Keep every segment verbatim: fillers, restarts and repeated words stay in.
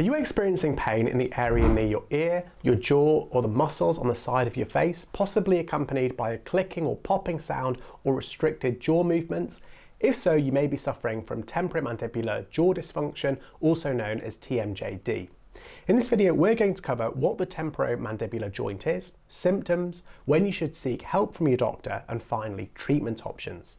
Are you experiencing pain in the area near your ear, your jaw, or the muscles on the side of your face, possibly accompanied by a clicking or popping sound or restricted jaw movements? If so, you may be suffering from temporomandibular jaw dysfunction, also known as T M J D. In this video, we're going to cover what the temporomandibular joint is, symptoms, when you should seek help from your doctor, and finally, treatment options.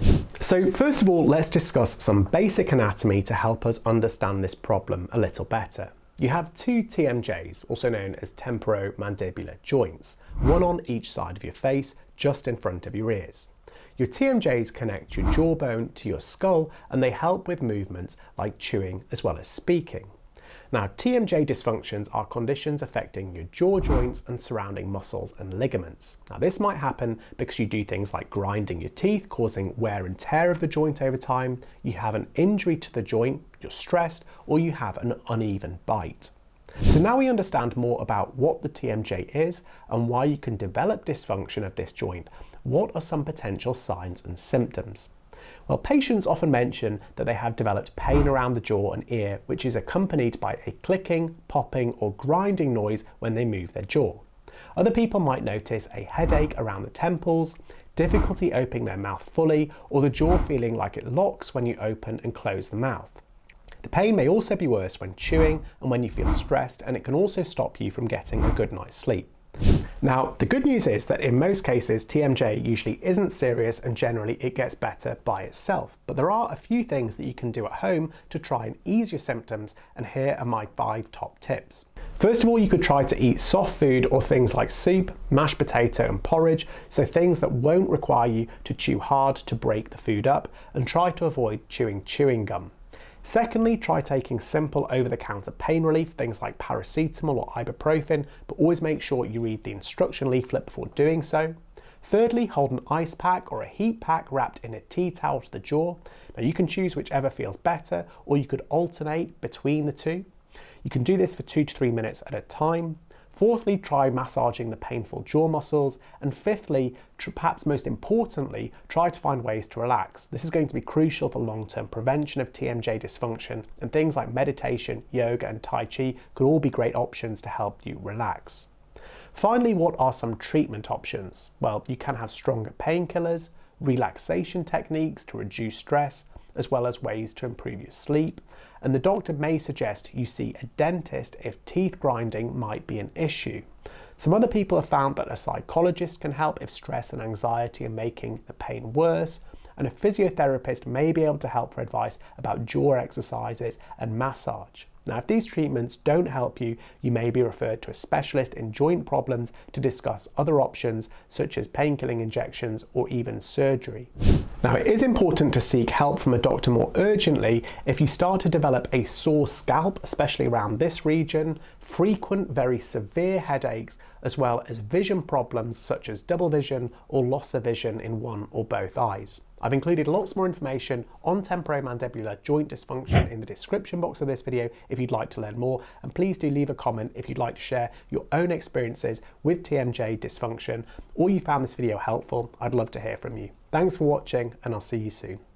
So first of all, let's discuss some basic anatomy to help us understand this problem a little better. You have two T M Js, also known as temporomandibular joints, one on each side of your face, just in front of your ears. Your T M Js connect your jawbone to your skull, and they help with movements like chewing as well as speaking. Now, T M J dysfunctions are conditions affecting your jaw joints and surrounding muscles and ligaments. Now, this might happen because you do things like grinding your teeth, causing wear and tear of the joint over time, you have an injury to the joint, you're stressed, or you have an uneven bite. So now we understand more about what the T M J is and why you can develop dysfunction of this joint. What are some potential signs and symptoms? Well, patients often mention that they have developed pain around the jaw and ear, which is accompanied by a clicking, popping, or grinding noise when they move their jaw. Other people might notice a headache around the temples, difficulty opening their mouth fully, or the jaw feeling like it locks when you open and close the mouth. The pain may also be worse when chewing and when you feel stressed, and it can also stop you from getting a good night's sleep. Now, the good news is that in most cases, T M J usually isn't serious and generally it gets better by itself. But there are a few things that you can do at home to try and ease your symptoms, and here are my five top tips. First of all, you could try to eat soft food or things like soup, mashed potato and porridge, so things that won't require you to chew hard to break the food up, and try to avoid chewing chewing gum. Secondly, try taking simple over-the-counter pain relief, things like paracetamol or ibuprofen, but always make sure you read the instruction leaflet before doing so. Thirdly, hold an ice pack or a heat pack wrapped in a tea towel to the jaw. Now you can choose whichever feels better, or you could alternate between the two. You can do this for two to three minutes at a time. Fourthly, try massaging the painful jaw muscles. And fifthly, perhaps most importantly, try to find ways to relax. This is going to be crucial for long-term prevention of T M J dysfunction, and things like meditation, yoga and Tai Chi could all be great options to help you relax. Finally, what are some treatment options? Well, you can have stronger painkillers, relaxation techniques to reduce stress, as well as ways to improve your sleep. And the doctor may suggest you see a dentist if teeth grinding might be an issue. Some other people have found that a psychologist can help if stress and anxiety are making the pain worse, and a physiotherapist may be able to help for advice about jaw exercises and massage. Now, if these treatments don't help you, you may be referred to a specialist in joint problems to discuss other options such as painkilling injections or even surgery. Now, it is important to seek help from a doctor more urgently if you start to develop a sore scalp, especially around this region, frequent, very severe headaches, as well as vision problems such as double vision or loss of vision in one or both eyes. I've included lots more information on temporomandibular joint dysfunction in the description box of this video if you'd like to learn more, and please do leave a comment if you'd like to share your own experiences with T M J dysfunction, or you found this video helpful. I'd love to hear from you. Thanks for watching, and I'll see you soon.